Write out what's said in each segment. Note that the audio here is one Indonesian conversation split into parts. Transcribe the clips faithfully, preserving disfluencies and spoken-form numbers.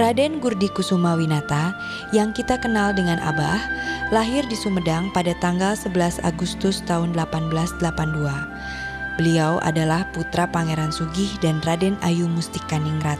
Raden Gurdi Kusumawinata yang kita kenal dengan Abah lahir di Sumedang pada tanggal sebelas Agustus tahun delapan belas delapan puluh dua. Beliau adalah putra Pangeran Sugih dan Raden Ayu Mustikaningrat.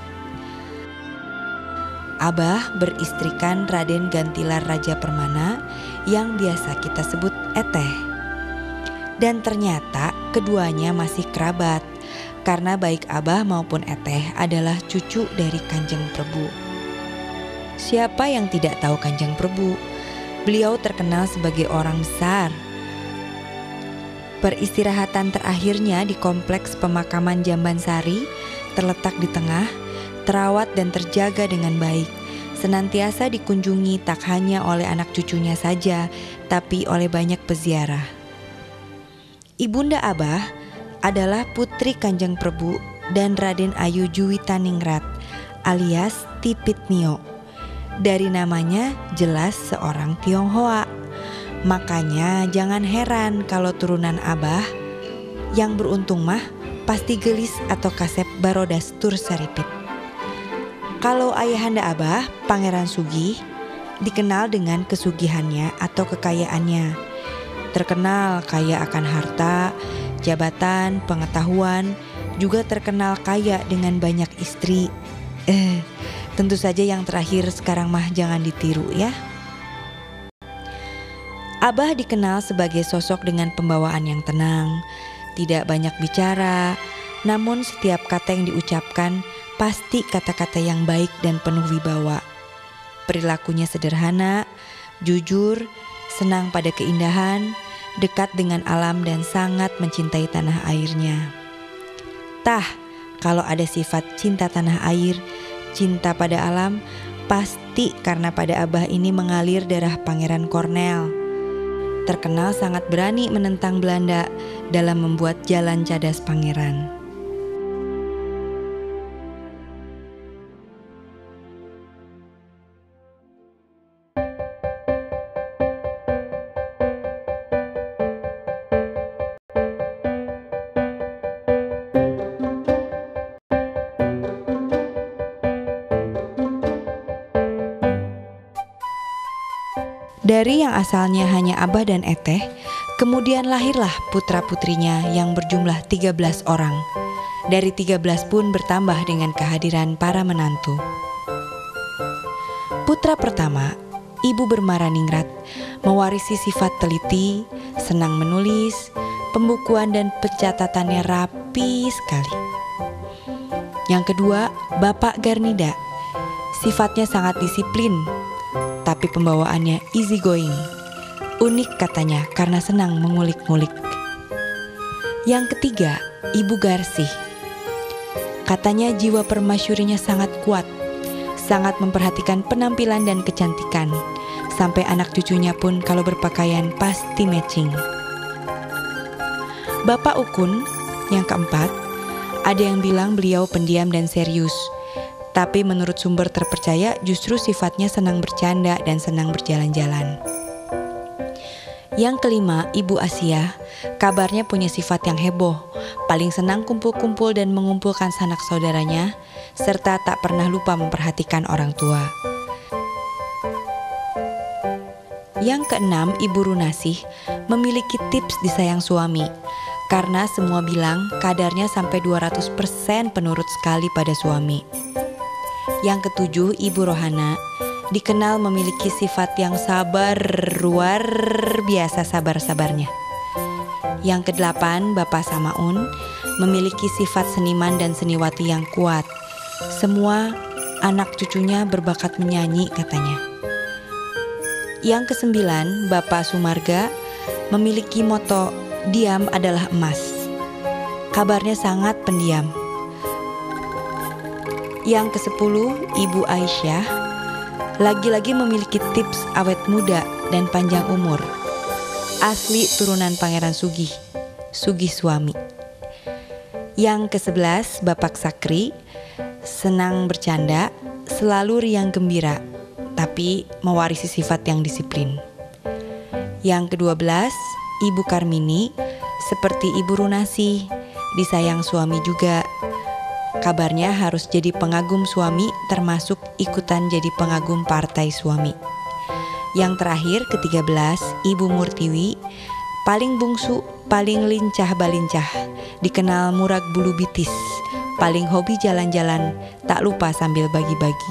Abah beristrikan Raden Gantilar Raja Permana yang biasa kita sebut Eteh. Dan ternyata keduanya masih kerabat karena baik Abah maupun Eteh adalah cucu dari Kanjeng Prabu. Siapa yang tidak tahu Kanjeng Prabu? Beliau terkenal sebagai orang besar. Peristirahatan terakhirnya di kompleks pemakaman Jambansari terletak di tengah, terawat dan terjaga dengan baik. Senantiasa dikunjungi tak hanya oleh anak cucunya saja, tapi oleh banyak peziarah. Ibunda Abah adalah putri Kanjeng Prabu dan Raden Ayu Juwitaningrat alias Tipitnio. Dari namanya jelas seorang Tionghoa. Makanya jangan heran kalau turunan Abah yang beruntung mah pasti gelis atau kasep barodas tur saripit. Kalau ayahanda Abah, Pangeran Sugih, dikenal dengan kesugihannya atau kekayaannya. Terkenal kaya akan harta, jabatan, pengetahuan, juga terkenal kaya dengan banyak istri. Eh, tentu saja yang terakhir sekarang mah jangan ditiru ya. Abah dikenal sebagai sosok dengan pembawaan yang tenang, tidak banyak bicara, namun setiap kata yang diucapkan pasti kata-kata yang baik dan penuh wibawa. Perilakunya sederhana, jujur, senang pada keindahan, dekat dengan alam dan sangat mencintai tanah airnya. Tah, kalau ada sifat cinta tanah air, cinta pada alam, pasti karena pada Abah ini mengalir darah Pangeran Kornel. Terkenal sangat berani menentang Belanda dalam membuat jalan cadas Pangeran. Dari yang asalnya hanya Abah dan Eteh, kemudian lahirlah putra-putrinya yang berjumlah tiga belas orang. Dari tiga belas pun bertambah dengan kehadiran para menantu. Putra pertama, Ibu Bermaraningrat, mewarisi sifat teliti, senang menulis, pembukuan dan pencatatannya rapi sekali. Yang kedua, Bapak Garnida, sifatnya sangat disiplin, tapi pembawaannya easy going. Unik katanya karena senang mengulik-ngulik. Yang ketiga, Ibu Garsih. Katanya jiwa permasyurinya sangat kuat, sangat memperhatikan penampilan dan kecantikan. Sampai anak cucunya pun kalau berpakaian pasti matching. Bapak Ukun, yang keempat, ada yang bilang beliau pendiam dan serius. Tapi menurut sumber terpercaya justru sifatnya senang bercanda dan senang berjalan-jalan. Yang kelima, Ibu Asia, kabarnya punya sifat yang heboh, paling senang kumpul-kumpul dan mengumpulkan sanak saudaranya, serta tak pernah lupa memperhatikan orang tua. Yang keenam, Ibu Runasih, memiliki tips disayang suami, karena semua bilang kadarnya sampai dua ratus persen penurut sekali pada suami. Yang ketujuh, Ibu Rohana, dikenal memiliki sifat yang sabar, luar biasa sabar-sabarnya. Yang kedelapan, Bapak Samaun, memiliki sifat seniman dan seniwati yang kuat. Semua anak cucunya berbakat menyanyi katanya. Yang kesembilan, Bapak Sumarga, memiliki moto, diam adalah emas. Kabarnya sangat pendiam. Yang kesepuluh, Ibu Aisyah, lagi-lagi memiliki tips awet muda dan panjang umur. Asli turunan Pangeran Sugih, Sugih suami. Yang kesebelas, Bapak Sakri, senang bercanda, selalu riang gembira, tapi mewarisi sifat yang disiplin. Yang kedua belas, Ibu Karmini, seperti Ibu Runasih, disayang suami juga. Kabarnya harus jadi pengagum suami, termasuk ikutan jadi pengagum partai suami. Yang terakhir, ketiga belas, Ibu Murtiwi, paling bungsu, paling lincah balincah, dikenal murag bulu bitis, paling hobi jalan-jalan, tak lupa sambil bagi-bagi.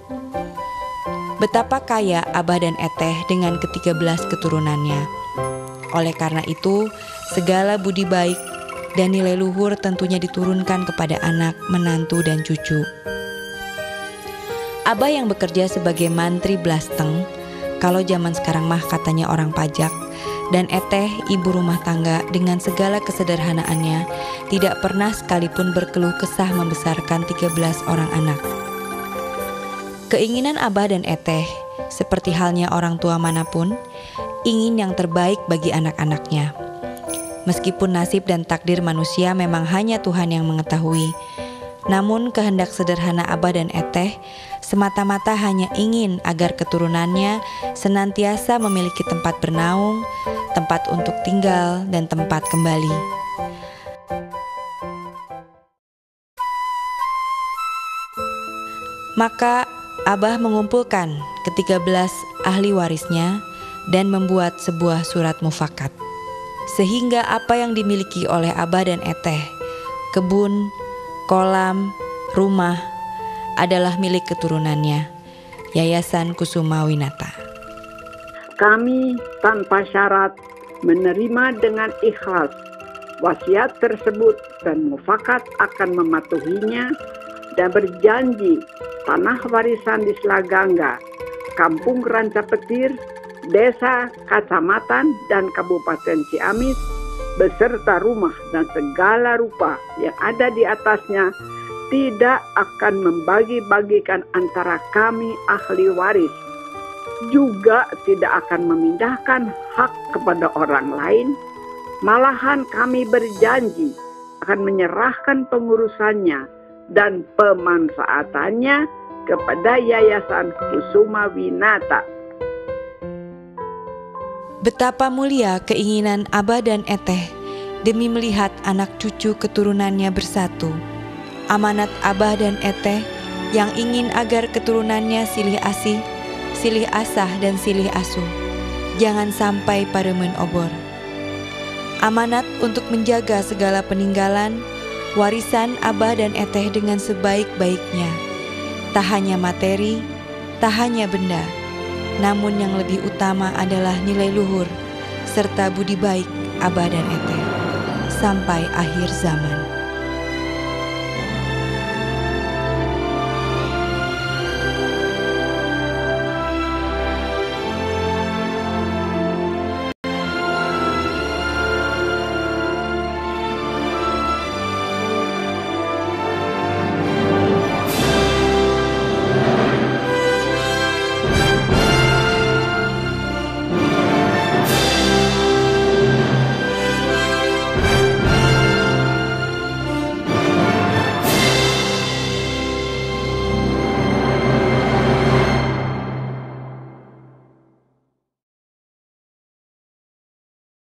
Betapa kaya Abah dan Eteh dengan ketiga belas keturunannya. Oleh karena itu, segala budi baik dan nilai luhur tentunya diturunkan kepada anak, menantu, dan cucu. Abah yang bekerja sebagai mantri blasteng, kalau zaman sekarang mah katanya orang pajak, dan Eteh ibu rumah tangga dengan segala kesederhanaannya, tidak pernah sekalipun berkeluh kesah membesarkan tiga belas orang anak. Keinginan Abah dan Eteh, seperti halnya orang tua manapun, ingin yang terbaik bagi anak-anaknya. Meskipun nasib dan takdir manusia memang hanya Tuhan yang mengetahui, namun kehendak sederhana Abah dan Eteh semata-mata hanya ingin agar keturunannya senantiasa memiliki tempat bernaung, tempat untuk tinggal, dan tempat kembali. Maka Abah mengumpulkan ketiga belas ahli warisnya dan membuat sebuah surat mufakat. Sehingga apa yang dimiliki oleh Abah dan Eteh, kebun, kolam, rumah, adalah milik keturunannya, Yayasan Kusuma Winata. Kami tanpa syarat menerima dengan ikhlas wasiat tersebut dan mufakat akan mematuhinya dan berjanji tanah warisan di Selagangga, Kampung Rancapetir, Desa, Kecamatan, dan Kabupaten Ciamis, beserta rumah dan segala rupa yang ada di atasnya, tidak akan membagi-bagikan antara kami ahli waris, juga tidak akan memindahkan hak kepada orang lain. Malahan kami berjanji akan menyerahkan pengurusannya dan pemanfaatannya kepada Yayasan Kusuma Winata. Betapa mulia keinginan Abah dan Eteh demi melihat anak cucu keturunannya bersatu. Amanat Abah dan Eteh yang ingin agar keturunannya silih asih, silih asah, dan silih asuh, jangan sampai paremen obor. Amanat untuk menjaga segala peninggalan, warisan Abah dan Eteh dengan sebaik-baiknya. Tak hanya materi, tak hanya benda, namun yang lebih utama adalah nilai luhur serta budi baik Abah dan Eteh sampai akhir zaman.